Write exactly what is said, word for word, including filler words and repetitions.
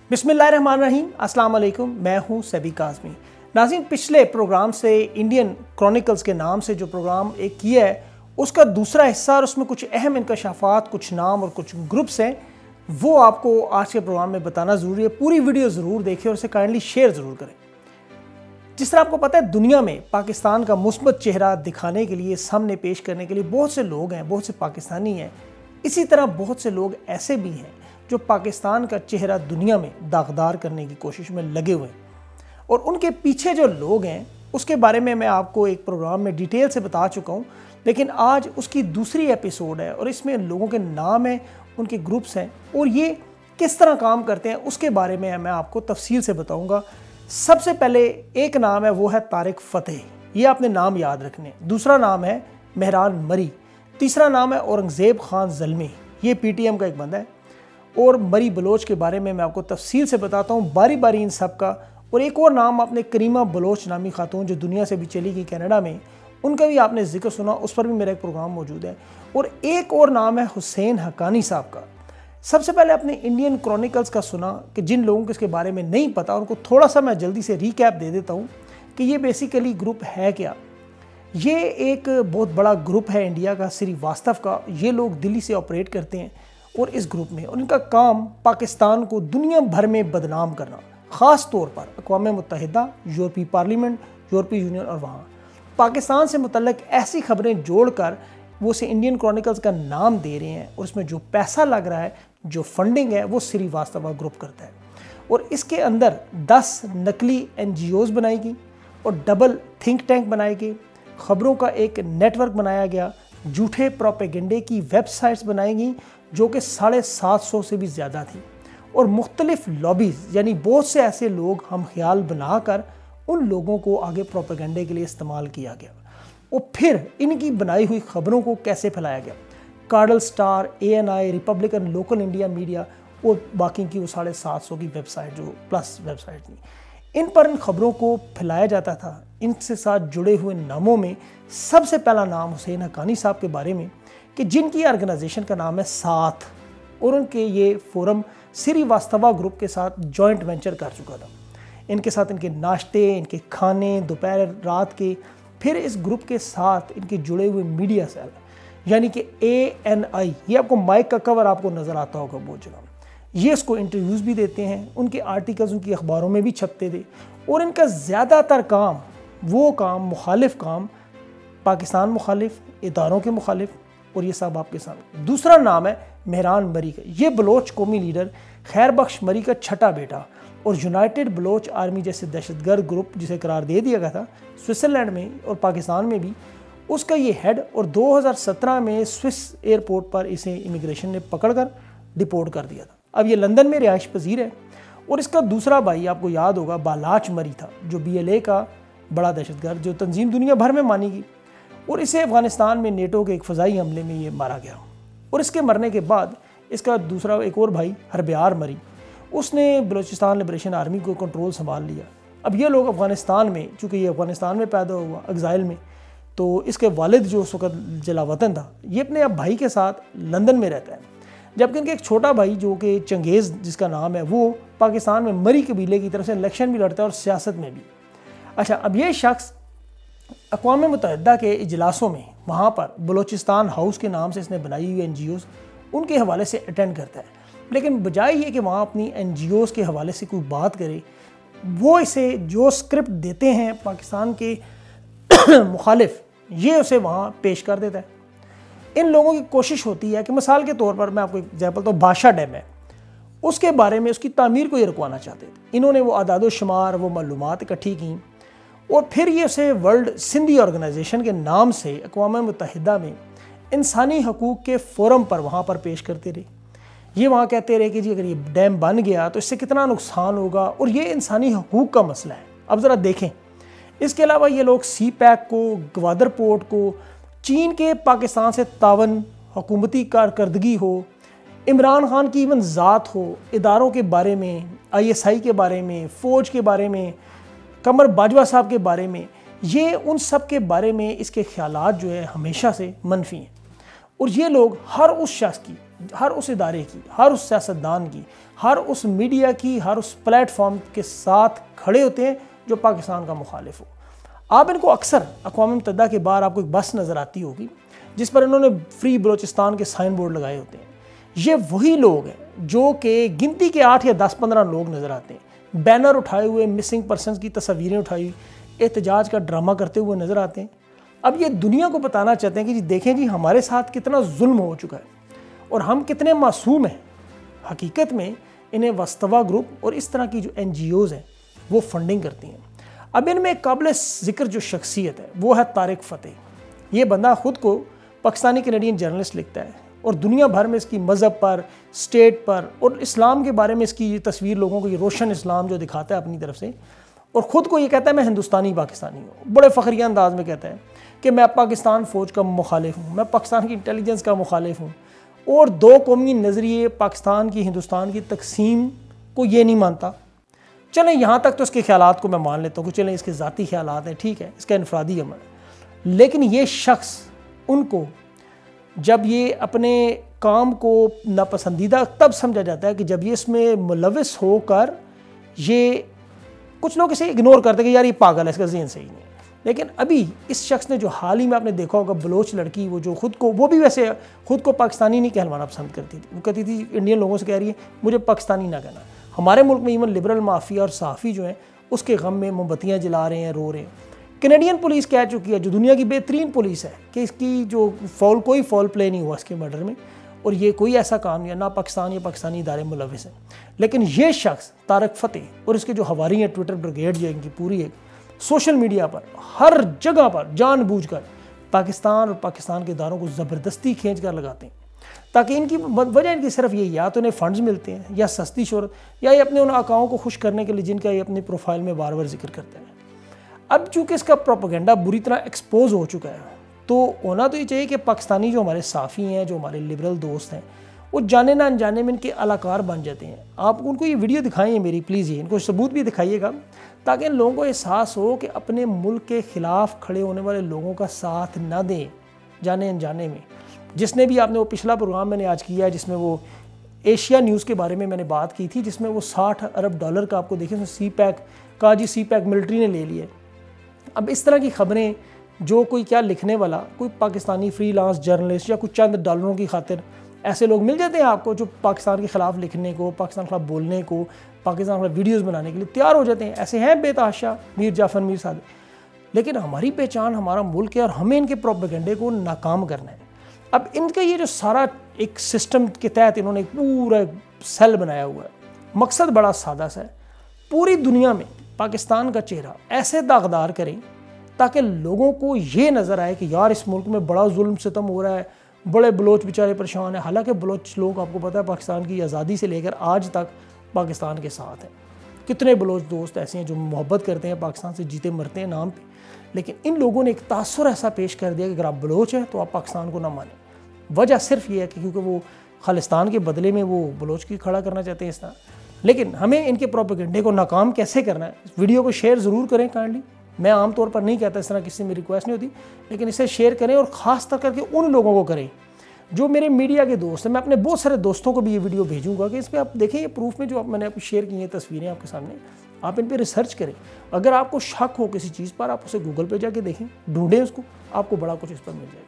बिस्मिल्लाहिर्रहमानिर्रहीम, अस्सलाम वालेकुम। मैं हूं सबी काज़मी। नाज़रीन, पिछले प्रोग्राम से इंडियन क्रॉनिकल्स के नाम से जो प्रोग्राम एक किया है, उसका दूसरा हिस्सा और उसमें कुछ अहम इंकशाफात, कुछ नाम और कुछ ग्रुप्स हैं, वो आपको आज के प्रोग्राम में बताना ज़रूरी है। पूरी वीडियो ज़रूर देखें और इसे काइंडली शेयर ज़रूर करें। जिस तरह आपको पता है, दुनिया में पाकिस्तान का मुस्बत चेहरा दिखाने के लिए, सामने पेश करने के लिए बहुत से लोग हैं, बहुत से पाकिस्तानी हैं। इसी तरह बहुत से लोग ऐसे भी हैं जो पाकिस्तान का चेहरा दुनिया में दागदार करने की कोशिश में लगे हुए हैं, और उनके पीछे जो लोग हैं उसके बारे में मैं आपको एक प्रोग्राम में डिटेल से बता चुका हूं। लेकिन आज उसकी दूसरी एपिसोड है और इसमें लोगों के नाम हैं, उनके ग्रुप्स हैं और ये किस तरह काम करते हैं उसके बारे में मैं आपको तफसील से बताऊंगा। सबसे पहले एक नाम है, वो है तारिक फ़तेह। ये आपने नाम याद रखने। दूसरा नाम है मेहरान मरी। तीसरा नाम है औरंगज़ेब खान ज़ल्मी। ये पी टी एम का एक बंदा है। और मरी बलोच के बारे में मैं आपको तफसील से बताता हूँ, बारी बारी इन सब का। और एक और नाम आपने करीमा बलोच नामी खातून, जो दुनिया से भी चली गई कनाडा में, उनका भी आपने जिक्र सुना, उस पर भी मेरा एक प्रोग्राम मौजूद है। और एक और नाम है हुसैन हक्कानी साहब का। सबसे पहले आपने इंडियन क्रॉनिकल्स का सुना कि जिन लोगों को इसके बारे में नहीं पता उनको थोड़ा सा मैं जल्दी से रिकैप दे देता हूँ कि ये बेसिकली ग्रुप है क्या। ये एक बहुत बड़ा ग्रुप है इंडिया का, श्रीवास्तव का। ये लोग दिल्ली से ऑपरेट करते हैं और इस ग्रुप में, और इनका काम पाकिस्तान को दुनिया भर में बदनाम करना, ख़ास तौर पर अक़वाम मुत्तहिदा, यूरोपीय पार्लियामेंट, यूरोपीय यूनियन और वहाँ पाकिस्तान से मुतल्लिक़ ऐसी खबरें जोड़कर वो से इंडियन क्रॉनिकल्स का नाम दे रहे हैं। और उसमें जो पैसा लग रहा है, जो फंडिंग है, वो श्रीवास्तव ग्रुप करता है। और इसके अंदर दस नकली एन जी ओज़ बनाई गई और डबल थिंक टैंक बनाए गए, ख़बरों का एक नेटवर्क बनाया गया, झूठे प्रोपेगेंडे की वेबसाइट्स बनाई गई जो कि साढ़े सात सौ से भी ज़्यादा थी, और मुख्तलिफ लॉबीज़, यानी बहुत से ऐसे लोग हम ख्याल बनाकर उन लोगों को आगे प्रोपेगेंडे के लिए इस्तेमाल किया गया। और फिर इनकी बनाई हुई ख़बरों को कैसे फैलाया गया। कार्डल star, A N I, Republican, local India media और बाकी की वो साढ़े सात सौ की वेबसाइट, जो प्लस वेबसाइट थी, इन पर इन खबरों को फैलाया जाता था। इनसे साथ जुड़े हुए नामों में सबसे पहला नाम हुसैन हक्कानी साहब के बारे में, कि जिनकी ऑर्गेनाइजेशन का नाम है साथ, और उनके ये फोरम श्रीवास्तव ग्रुप के साथ जॉइंट वेंचर कर चुका था। इनके साथ इनके नाश्ते, इनके खाने, दोपहर रात के, फिर इस ग्रुप के साथ इनके जुड़े हुए मीडिया सेल, यानी कि ए एन आई, ये आपको माइक का कवर आपको नज़र आता होगा बहुत जगह, ये इसको इंटरव्यूज़ भी देते हैं, उनके आर्टिकल्स उनकी अखबारों में भी छपते थे। और इनका ज़्यादातर काम, वो काम मुखालिफ काम, पाकिस्तान मुखालिफ, इदारों के मुखालिफ, और ये सब आपके सामने। दूसरा नाम है मेहरान मरी का। ये बलोच कौमी लीडर खैर बख्श मरी का छठा बेटा, और यूनाइटेड बलोच आर्मी जैसे दहशतगर्द ग्रुप जिसे करार दे दिया गया था स्विट्ज़रलैंड में और पाकिस्तान में भी, उसका ये हेड। और दो हज़ार सत्रह में स्विस एयरपोर्ट पर इसे इमिग्रेशन ने पकड़कर डिपोर्ट कर दिया था। अब ये लंदन में रिहाइश पजीर है। और इसका दूसरा भाई आपको याद होगा बालाच मरी था, जो बी एल ए का बड़ा दहशतगर्द, जो तंजीम दुनिया भर में मानी गई, और इसे अफ़गानिस्तान में नेटो के एक फ़ज़ाई हमले में ये मारा गया। और इसके मरने के बाद इसका दूसरा एक और भाई हरब्यार मरी, उसने बलूचिस्तान लिबरेशन आर्मी को कंट्रोल संभाल लिया। अब ये लोग अफ़गानिस्तान में, चूँकि ये अफ़गानिस्तान में पैदा हुआ एग्ज़ाइल में, तो इसके वालिद जो उस वक़्त जलावतन था, ये अपने अब भाई के साथ लंदन में रहता है। जबकि इनके एक छोटा भाई जो कि चंगेज़ जिसका नाम है, वो पाकिस्तान में मरी कबीले की तरफ से इलेक्शन भी लड़ता है और सियासत में भी। अच्छा, अब ये शख्स अक़वाम मुत्तहिदा के इजलासों में, वहाँ पर बलूचिस्तान हाउस के नाम से इसने बनाई हुई एन जी ओज़, उनके हवाले से अटेंड करता है। लेकिन बजाय ये कि वहाँ अपनी एन जी ओज़ के हवाले से कोई बात करे, वो इसे जो स्क्रिप्ट देते हैं पाकिस्तान के मुखालिफ, ये उसे वहाँ पेश कर देता है। इन लोगों की कोशिश होती है कि मिसाल के तौर पर मैं आपको एग्जाम्पल तो बादशाह डैम है, उसके बारे में, उसकी तामीर को ये रुकवाना चाहते थे। इन्होंने वो आदाद शुमार, वो मालूमात इकट्ठी की, और फिर ये उसे वर्ल्ड सिंधी ऑर्गेनाइजेशन के नाम से अक़वाम मुत्तहिदा में इंसानी हकूक़ के फोरम पर वहाँ पर पेश करते रहे। ये वहाँ कहते रहे कि जी अगर ये डैम बन गया तो इससे कितना नुकसान होगा, और ये इंसानी हकूक़ का मसला है। अब ज़रा देखें, इसके अलावा ये लोग सी पैक को, ग्वादर पोर्ट को, चीन के पाकिस्तान से तावन, हुकूमती कारकर्दगी हो, इमरान खान की इवन ज़ात हो, इदारों के बारे में, आई एस आई के बारे में, फ़ौज के बारे में, कमर बाजवा साहब के बारे में, ये उन सब के बारे में इसके ख्यालात जो है हमेशा से मनफी हैं। और ये लोग हर उस शख्स की, हर उस इदारे की, हर उस सियासतदान की, हर उस मीडिया की, हर उस प्लेटफॉर्म के साथ खड़े होते हैं जो पाकिस्तान का मुखालिफ हो। आप इनको अक्सर अक़वाम मुत्तहिदा के बाहर आपको एक बस नज़र आती होगी जिस पर इन्होंने फ्री बलोचिस्तान के साइन बोर्ड लगाए होते हैं। ये वही लोग हैं जो कि गिनती के आठ या दस पंद्रह लोग नज़र आते हैं, बैनर उठाए हुए, मिसिंग पर्सनस की तस्वीरें उठाई हुई, एहतजाज का ड्रामा करते हुए नज़र आते हैं। अब ये दुनिया को बताना चाहते हैं कि जी देखें जी हमारे साथ कितना जुल्म हो चुका है और हम कितने मासूम हैं। हकीकत में इन्हें वस्तवा ग्रुप और इस तरह की जो एन जी ओज़ हैं वो फंडिंग करती हैं। अब इनमें काबिल ज़िक्र जो शख्सियत है वो है तारिक फ़तेह। ये बंदा ख़ुद को पाकिस्तानी कैनेडियन जर्नलिस्ट लिखता है और दुनिया भर में इसकी मज़हब पर, स्टेट पर और इस्लाम के बारे में इसकी ये तस्वीर लोगों को, ये रोशन इस्लाम जो दिखाता है अपनी तरफ से, और ख़ुद को ये कहता है मैं हिंदुस्तानी पाकिस्तानी हूँ। बड़े फ़ख्रिया अंदाज में कहता है कि मैं पाकिस्तान फ़ौज का मुखालिफ हूँ, मैं पाकिस्तान की इंटेलिजेंस का मुखालिफ हूँ और दो कौमी नज़रिए पाकिस्तान की, हिंदुस्तान की तकसीम को ये नहीं मानता। चलें यहाँ तक तो इसके ख्यालात को मैं मान लेता हूँ कि चलें इसके ज़ाती ख्यालात हैं, ठीक है, इसका इनफरादी अमल है। लेकिन ये शख्स उनको जब ये अपने काम को नापसंदीदा तब समझा जाता है कि जब ये इसमें मुलविस होकर, ये कुछ लोग इसे इग्नोर करते हैं कि यार ये पागल है, इसका ज़हन सही नहीं है। लेकिन अभी इस शख्स ने जो हाल ही में आपने देखा होगा, बलोच लड़की, वो जो खुद को, वो भी वैसे खुद को पाकिस्तानी नहीं कहलवाना पसंद करती थी, वो कहती थी इंडियन लोगों से कह रही है मुझे पाकिस्तानी ना कहना। हमारे मुल्क में इवन लिबरल माफिया और सहाफ़ी जो हैं उसके गम में मोमबत्तियाँ जला रहे हैं, रो रहे हैं। कैनेडियन पुलिस कह चुकी है, जो दुनिया की बेहतरीन पुलिस है, कि इसकी जो फॉल कोई फॉल प्ले नहीं हुआ इसके मर्डर में और ये कोई ऐसा काम नहीं है, ना पाकिस्तान या पाकिस्तानी इदारे मुलविस हैं। लेकिन ये शख्स तारिक फ़तेह और इसके जो हवारी हैं ट्विटर ब्रिगेड जो इनकी पूरी है, सोशल मीडिया पर हर जगह पर जानबूझकर पाकिस्तान और पाकिस्तान के इदारों को ज़बरदस्ती खींच कर लगाते हैं, ताकि इनकी वजह इनकी सिर्फ ये, या तो इन्हें फंड्स मिलते हैं या सस्ती शोहरत, या ये अपने उन आकाओं को खुश करने के लिए जिनका ये अपनी प्रोफाइल में बार बार जिक्र करते हैं। अब चूँकि इसका प्रोपेगेंडा बुरी तरह एक्सपोज हो चुका है, तो होना तो ये चाहिए कि पाकिस्तानी जो हमारे साफ़ी हैं, जो हमारे लिबरल दोस्त हैं, वो जाने ना अनजाने में इनके अलाकार बन जाते हैं। आप उनको ये वीडियो दिखाइए मेरी, प्लीज़, ये इनको सबूत भी दिखाइएगा, ताकि इन लोगों को एहसास हो कि अपने मुल्क के ख़िलाफ़ खड़े होने वाले लोगों का साथ ना दें जाने अनजाने में। जिसने भी, आपने वो पिछला प्रोग्राम मैंने आज किया है जिसमें वो एशिया न्यूज़ के बारे में मैंने बात की थी, जिसमें वो साठ अरब डॉलर का, आपको देखिए सी पैक का, जी सी पैक मिलिट्री ने ले लिया। अब इस तरह की ख़बरें जो कोई क्या लिखने वाला, कोई पाकिस्तानी फ्रीलांस जर्नलिस्ट या कुछ चंद डॉलरों की खातिर ऐसे लोग मिल जाते हैं आपको जो पाकिस्तान के ख़िलाफ़ लिखने को, पाकिस्तान के ख़िलाफ़ बोलने को, पाकिस्तान के ख़िलाफ़ वीडियोज़ बनाने के लिए तैयार हो जाते हैं। ऐसे हैं बेतहाशा मीर जाफ़र, मीर सादिक। लेकिन हमारी पहचान हमारा मुल्क है और हमें इनके प्रोपेगेंडे को नाकाम करना है। अब इनका ये जो सारा एक सिस्टम के तहत इन्होंने एक पूरा सेल बनाया हुआ है, मकसद बड़ा सादा सा है, पूरी दुनिया में पाकिस्तान का चेहरा ऐसे दागदार करें ताकि लोगों को ये नज़र आए कि यार इस मुल्क में बड़ा जुल्म सितम हो रहा है, बड़े बलोच बेचारे परेशान हैं। हालांकि बलोच लोग, आपको पता है, पाकिस्तान की आज़ादी से लेकर आज तक पाकिस्तान के साथ हैं। कितने बलोच दोस्त ऐसे हैं जो मोहब्बत करते हैं पाकिस्तान से, जीते मरते हैं नाम पे। लेकिन इन लोगों ने एक तासुर ऐसा पेश कर दिया कि अगर आप बलोच हैं तो आप पाकिस्तान को ना मानें। वजह सिर्फ ये है कि क्योंकि वो खालिस्तान के बदले में वो बलोच की खड़ा करना चाहते हैं इस तरह। लेकिन हमें इनके प्रोपेगेंडे को नाकाम कैसे करना है, इस वीडियो को शेयर ज़रूर करें काइंडली। मैं आमतौर पर नहीं कहता, इस तरह किसी से मेरी रिक्वेस्ट नहीं होती, लेकिन इसे शेयर करें और ख़ास तौर करके उन लोगों को करें जो मेरे मीडिया के दोस्त हैं। मैं अपने बहुत सारे दोस्तों को भी ये वीडियो भेजूंगा कि इस पर आप देखें, ये प्रूफ में जो मैंने आपको शेयर की हैं तस्वीरें आपके सामने, आप इन पर रिसर्च करें। अगर आपको शक हो किसी चीज़ पर, आप उसे गूगल पर जाके देखें, ढूंढें उसको, आपको बड़ा कुछ इस पर मिल जाएगा।